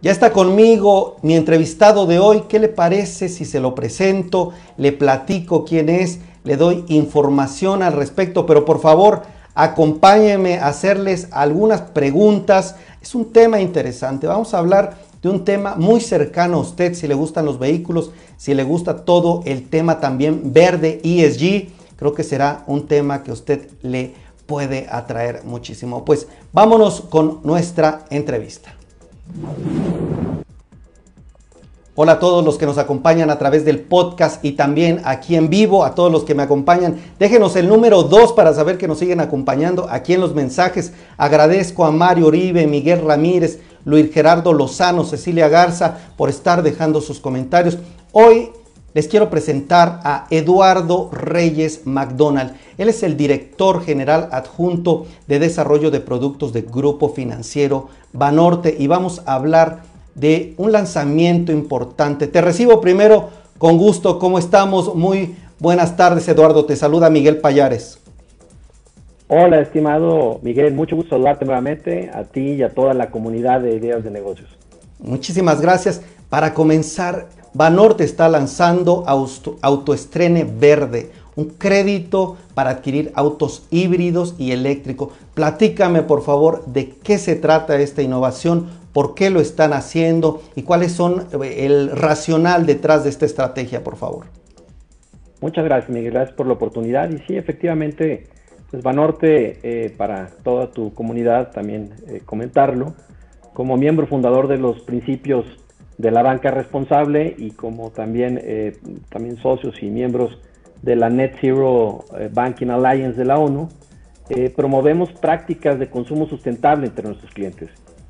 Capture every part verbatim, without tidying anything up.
Ya está conmigo mi entrevistado de hoy. ¿Qué le parece si se lo presento? Le platico quién es, le doy información al respecto, pero por favor, acompáñenme a hacerles algunas preguntas. Es un tema interesante. Vamos a hablar de un tema muy cercano a usted, si le gustan los vehículos, si le gusta todo el tema también verde, E S G. Creo que será un tema que a usted le puede atraer muchísimo. Pues vámonos con nuestra entrevista. Hola a todos los que nos acompañan a través del podcast y también aquí en vivo, a todos los que me acompañan. Déjenos el número dos para saber que nos siguen acompañando aquí en los mensajes. Agradezco a Mario Uribe, Miguel Ramírez, Luis Gerardo Lozano, Cecilia Garza por estar dejando sus comentarios. Hoy les quiero presentar a Eduardo Reyes McDonald. Él es el director general adjunto de desarrollo de productos de Grupo Financiero Banorte y vamos a hablar de un lanzamiento importante. Te recibo primero con gusto. ¿Cómo estamos? Muy buenas tardes, Eduardo. Te saluda Miguel Payares. Hola, estimado Miguel. Mucho gusto saludarte nuevamente a ti y a toda la comunidad de Ideas de Negocios. Muchísimas gracias. Para comenzar, Banorte está lanzando auto, Autoestrene Verde, un crédito para adquirir autos híbridos y eléctricos. Platícame, por favor, de qué se trata esta innovación, por qué lo están haciendo y cuáles son el racional detrás de esta estrategia, por favor. Muchas gracias, Miguel. Gracias por la oportunidad. Y sí, efectivamente, pues Banorte, eh, para toda tu comunidad, también eh, comentarlo, como miembro fundador de los principios de la banca responsable y como también, eh, también socios y miembros de la Net Zero Banking Alliance de la ONU, eh, promovemos prácticas de consumo sustentable entre nuestros clientes.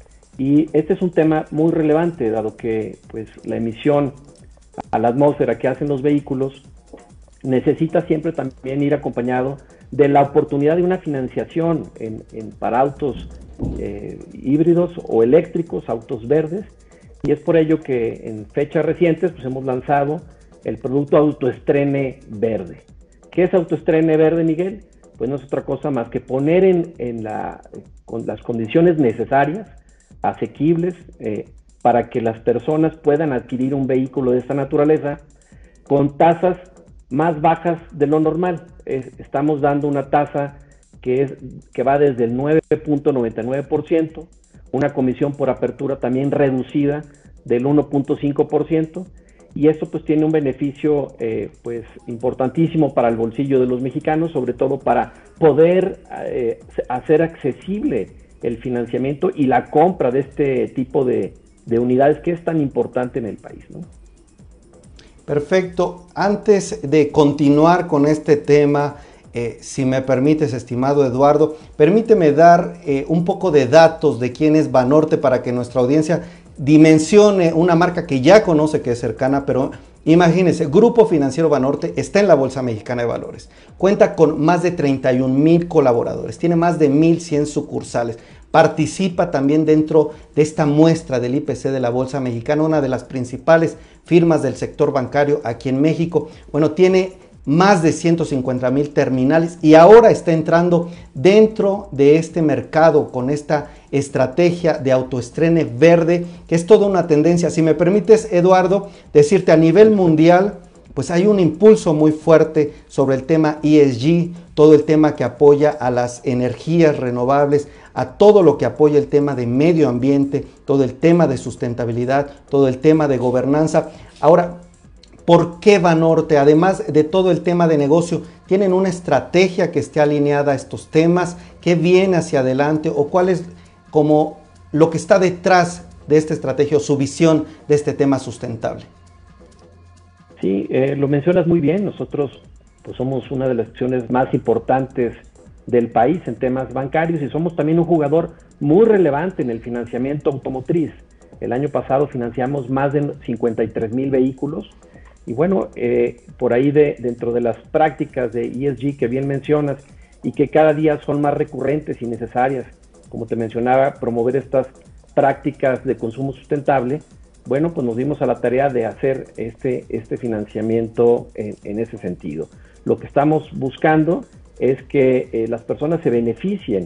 Y este es un tema muy relevante, dado que pues, la emisión a la atmósfera que hacen los vehículos necesita siempre también ir acompañado de la oportunidad de una financiación en, en, para autos eh, híbridos o eléctricos, autos verdes. Y es por ello que en fechas recientes pues, hemos lanzado el producto Autoestrene Verde. ¿Qué es Autoestrene Verde, Miguel? Pues no es otra cosa más que poner en, en la, con las condiciones necesarias, asequibles, eh, para que las personas puedan adquirir un vehículo de esta naturaleza con tasas más bajas de lo normal. Es, estamos dando una tasa que, es, que va desde el nueve punto noventa y nueve por ciento, una comisión por apertura también reducida del uno punto cinco por ciento, y esto pues tiene un beneficio eh, pues importantísimo para el bolsillo de los mexicanos, sobre todo para poder eh, hacer accesible el financiamiento y la compra de este tipo de, de unidades que es tan importante en el país, ¿no? Perfecto. Antes de continuar con este tema, Eh, si me permites, estimado Eduardo, permíteme dar eh, un poco de datos de quién es Banorte para que nuestra audiencia dimensione una marca que ya conoce, que es cercana, pero imagínense, Grupo Financiero Banorte está en la Bolsa Mexicana de Valores, cuenta con más de treinta y un mil colaboradores, tiene más de mil cien sucursales, participa también dentro de esta muestra del I P C de la Bolsa Mexicana, una de las principales firmas del sector bancario aquí en México. Bueno, tiene más de ciento cincuenta mil terminales y ahora está entrando dentro de este mercado con esta estrategia de autoestrene verde, que es toda una tendencia. Si me permites, Eduardo, decirte a nivel mundial, pues hay un impulso muy fuerte sobre el tema E S G, todo el tema que apoya a las energías renovables, a todo lo que apoya el tema de medio ambiente, todo el tema de sustentabilidad, todo el tema de gobernanza. Ahora, ¿por qué Banorte, además de todo el tema de negocio, tienen una estrategia que esté alineada a estos temas? ¿Qué viene hacia adelante o cuál es como lo que está detrás de esta estrategia o su visión de este tema sustentable? Sí, eh, lo mencionas muy bien. Nosotros pues, somos una de las acciones más importantes del país en temas bancarios y somos también un jugador muy relevante en el financiamiento automotriz. El año pasado financiamos más de cincuenta y tres mil vehículos. Y bueno, eh, por ahí de, dentro de las prácticas de E S G que bien mencionas y que cada día son más recurrentes y necesarias, como te mencionaba, promover estas prácticas de consumo sustentable, bueno, pues nos dimos a la tarea de hacer este, este financiamiento en, en ese sentido. Lo que estamos buscando es que eh, las personas se beneficien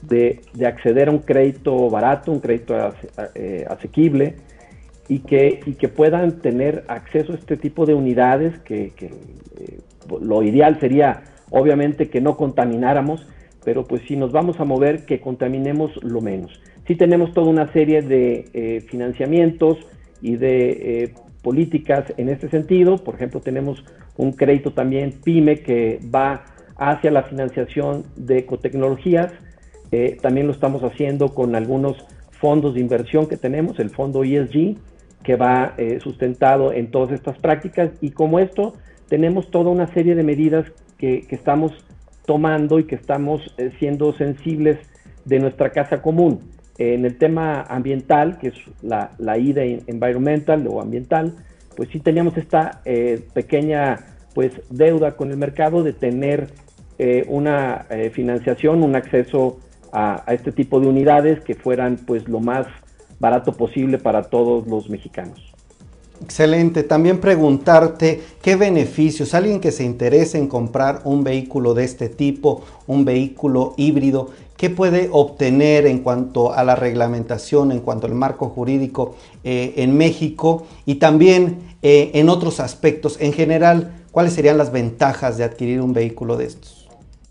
de, de acceder a un crédito barato, un crédito ase, eh, asequible, y que, y que puedan tener acceso a este tipo de unidades, que, que eh, lo ideal sería obviamente que no contamináramos, pero pues si nos vamos a mover, que contaminemos lo menos. Sí tenemos toda una serie de eh, financiamientos y de eh, políticas en este sentido. Por ejemplo, tenemos un crédito también PYME que va hacia la financiación de ecotecnologías. Eh, también lo estamos haciendo con algunos fondos de inversión que tenemos, el fondo E S G, que va eh, sustentado en todas estas prácticas, y como esto tenemos toda una serie de medidas que, que estamos tomando y que estamos eh, siendo sensibles de nuestra casa común. Eh, en el tema ambiental, que es la, la I de environmental o ambiental, pues sí teníamos esta eh, pequeña pues deuda con el mercado de tener eh, una eh, financiación, un acceso a, a este tipo de unidades que fueran pues lo más barato posible para todos los mexicanos. Excelente. También preguntarte qué beneficios, alguien que se interese en comprar un vehículo de este tipo, un vehículo híbrido, qué puede obtener en cuanto a la reglamentación, en cuanto al marco jurídico eh, en México, y también eh, en otros aspectos. En general, ¿cuáles serían las ventajas de adquirir un vehículo de estos?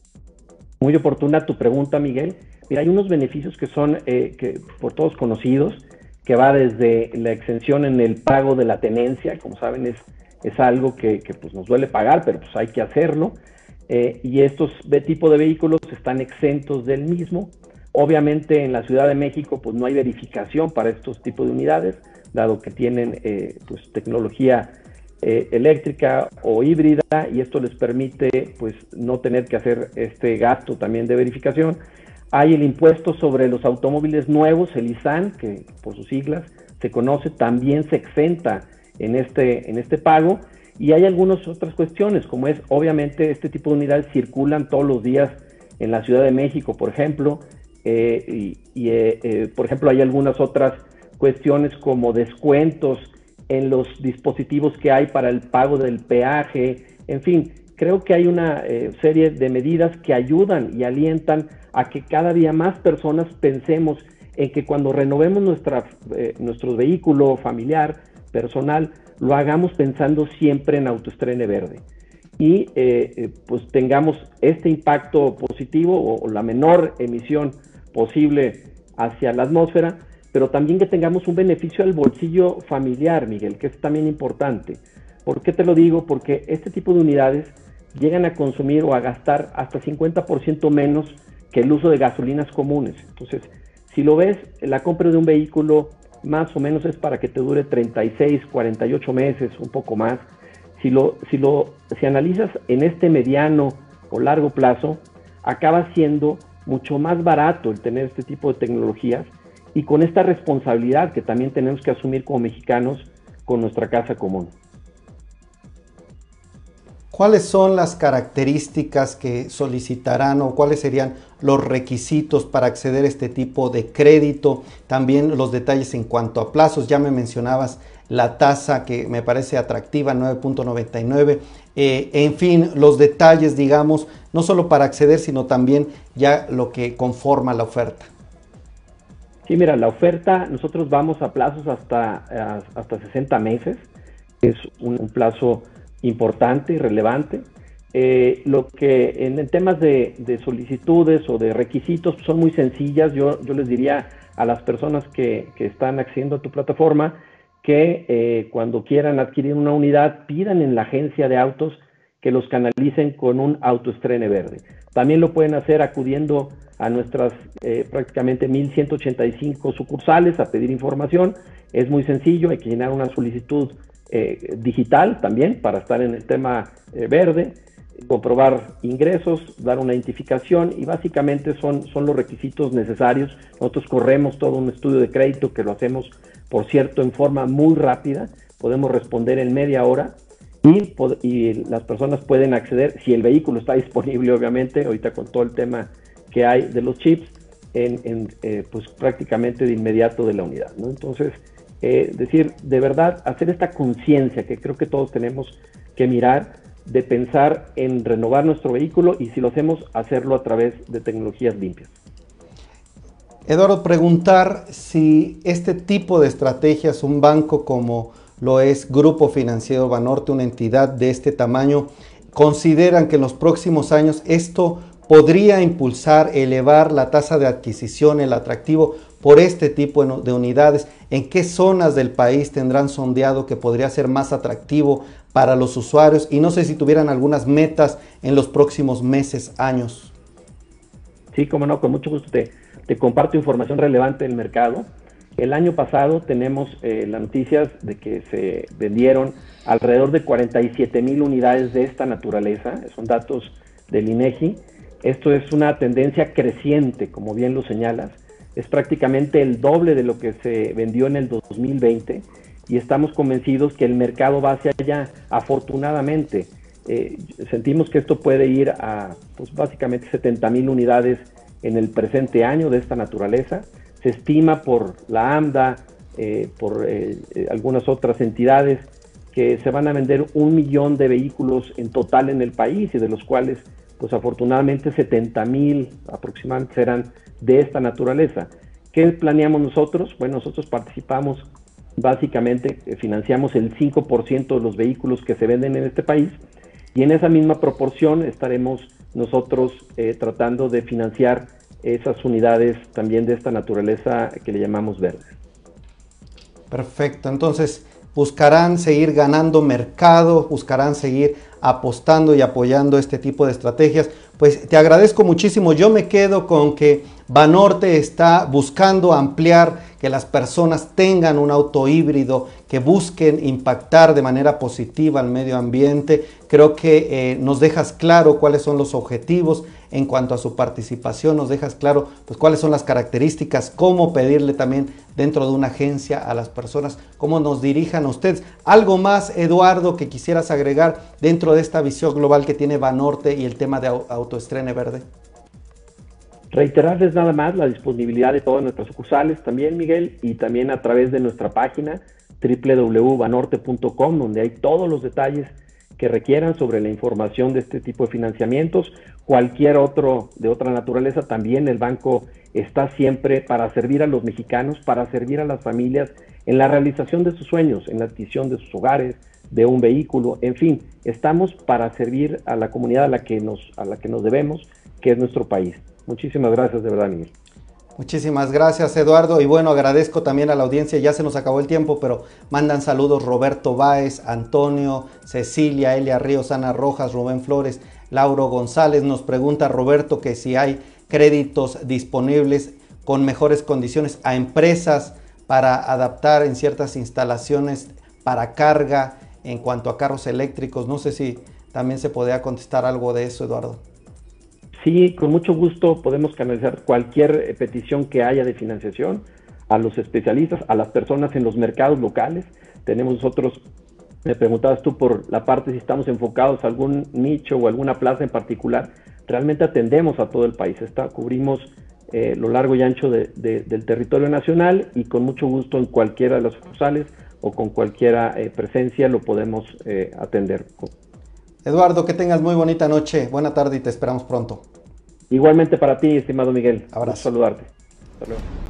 Muy oportuna tu pregunta, Miguel. Mira, hay unos beneficios que son eh, que por todos conocidos, que va desde la exención en el pago de la tenencia. Como saben, es, es algo que, que pues nos duele pagar, pero pues hay que hacerlo. Eh, y estos de tipo de vehículos están exentos del mismo. Obviamente en la Ciudad de México pues no hay verificación para estos tipos de unidades, dado que tienen eh, pues tecnología eh, eléctrica o híbrida, y esto les permite pues no tener que hacer este gasto también de verificación. Hay el impuesto sobre los automóviles nuevos, el I S A N, que por sus siglas se conoce, también se exenta en este, en este pago. Y hay algunas otras cuestiones, como es, obviamente, este tipo de unidades circulan todos los días en la Ciudad de México, por ejemplo, eh, y, y eh, eh, por ejemplo, hay algunas otras cuestiones como descuentos en los dispositivos que hay para el pago del peaje. En fin, creo que hay una eh, serie de medidas que ayudan y alientan a que cada día más personas pensemos en que cuando renovemos nuestra, eh, nuestro vehículo familiar, personal, lo hagamos pensando siempre en autoestrene verde, y eh, eh, pues tengamos este impacto positivo o, o la menor emisión posible hacia la atmósfera, pero también que tengamos un beneficio al bolsillo familiar, Miguel, que es también importante. ¿Por qué te lo digo? Porque este tipo de unidades llegan a consumir o a gastar hasta cincuenta por ciento menos que el uso de gasolinas comunes. Entonces, si lo ves, la compra de un vehículo más o menos es para que te dure treinta y seis, cuarenta y ocho meses, un poco más. Si lo, si lo, si analizas en este mediano o largo plazo, acaba siendo mucho más barato el tener este tipo de tecnologías, y con esta responsabilidad que también tenemos que asumir como mexicanos con nuestra casa común. ¿Cuáles son las características que solicitarán o cuáles serían los requisitos para acceder a este tipo de crédito? También los detalles en cuanto a plazos. Ya me mencionabas la tasa, que me parece atractiva, nueve punto noventa y nueve. Eh, en fin, los detalles, digamos, no solo para acceder, sino también ya lo que conforma la oferta. Sí, mira, la oferta, nosotros vamos a plazos hasta, hasta sesenta meses. Es un, un plazo importante y relevante. Eh, lo que en, en temas de, de solicitudes o de requisitos son muy sencillas. Yo, yo les diría a las personas que, que están accediendo a tu plataforma que eh, cuando quieran adquirir una unidad, pidan en la agencia de autos que los canalicen con un autoestrene verde. También lo pueden hacer acudiendo a nuestras eh, prácticamente mil ciento ochenta y cinco sucursales a pedir información. Es muy sencillo, hay que llenar una solicitud Eh, digital también para estar en el tema eh, verde, comprobar ingresos, dar una identificación, y básicamente son, son los requisitos necesarios. Nosotros corremos todo un estudio de crédito que lo hacemos, por cierto, en forma muy rápida. Podemos responder en media hora, y, y las personas pueden acceder, si el vehículo está disponible, obviamente, ahorita con todo el tema que hay de los chips, en, en eh, pues prácticamente de inmediato de la unidad, ¿no? Entonces, Eh, decir, de verdad, hacer esta conciencia que creo que todos tenemos que mirar, de pensar en renovar nuestro vehículo, y si lo hacemos, hacerlo a través de tecnologías limpias. Eduardo, preguntar si este tipo de estrategias, un banco como lo es Grupo Financiero Banorte, una entidad de este tamaño, consideran que en los próximos años esto podría impulsar, elevar la tasa de adquisición, el atractivo por este tipo de unidades. ¿En qué zonas del país tendrán sondeado que podría ser más atractivo para los usuarios? Y no sé si tuvieran algunas metas en los próximos meses, años. Sí, cómo no, con mucho gusto te, te comparto información relevante del mercado. El año pasado tenemos eh, las noticias de que se vendieron alrededor de cuarenta y siete mil unidades de esta naturaleza, son datos del INEGI. Esto es una tendencia creciente, como bien lo señalas, es prácticamente el doble de lo que se vendió en el dos mil veinte y estamos convencidos que el mercado va hacia allá. Afortunadamente, eh, sentimos que esto puede ir a pues, básicamente setenta mil unidades en el presente año de esta naturaleza. Se estima por la AMDA, eh, por eh, eh, algunas otras entidades, que se van a vender un millón de vehículos en total en el país y de los cuales, pues afortunadamente, setenta mil aproximadamente serán de esta naturaleza. ¿Qué planeamos nosotros? Bueno, nosotros participamos, básicamente, eh, financiamos el cinco por ciento de los vehículos que se venden en este país y en esa misma proporción estaremos nosotros eh, tratando de financiar esas unidades también de esta naturaleza que le llamamos verdes. Perfecto, entonces buscarán seguir ganando mercado, buscarán seguir apostando y apoyando este tipo de estrategias. Pues te agradezco muchísimo. Yo me quedo con que Banorte está buscando ampliar, que las personas tengan un auto híbrido, que busquen impactar de manera positiva al medio ambiente. Creo que eh, nos dejas claro cuáles son los objetivos en cuanto a su participación, nos dejas claro pues cuáles son las características, cómo pedirle también dentro de una agencia a las personas, cómo nos dirijan a ustedes. ¿Algo más, Eduardo, que quisieras agregar dentro de esta visión global que tiene Banorte y el tema de Autoestrene Verde? Reiterarles nada más la disponibilidad de todas nuestras sucursales también, Miguel, y también a través de nuestra página doble u doble u doble u punto banorte punto com, donde hay todos los detalles que requieran sobre la información de este tipo de financiamientos. Cualquier otro de otra naturaleza, también el banco está siempre para servir a los mexicanos, para servir a las familias en la realización de sus sueños, en la adquisición de sus hogares, de un vehículo, en fin, estamos para servir a la comunidad a la que nos, a la que nos debemos, que es nuestro país. Muchísimas gracias, de verdad, Miguel. Muchísimas gracias, Eduardo, y bueno, agradezco también a la audiencia. Ya se nos acabó el tiempo, pero mandan saludos Roberto Báez, Antonio, Cecilia, Elia Ríos, Ana Rojas, Rubén Flores, Lauro González. Nos pregunta Roberto que si hay créditos disponibles con mejores condiciones a empresas para adaptar en ciertas instalaciones para carga en cuanto a carros eléctricos. No sé si también se podría contestar algo de eso, Eduardo. Sí, con mucho gusto podemos canalizar cualquier petición que haya de financiación a los especialistas, a las personas en los mercados locales. Tenemos nosotros, me preguntabas tú por la parte si estamos enfocados a algún nicho o alguna plaza en particular. Realmente atendemos a todo el país, está, cubrimos eh, lo largo y ancho de, de, del territorio nacional y con mucho gusto en cualquiera de las sucursales o con cualquiera eh, presencia lo podemos eh, atender. Eduardo, que tengas muy bonita noche, buena tarde y te esperamos pronto. Igualmente para ti, estimado Miguel. Abrazo. Saludarte. Hasta luego.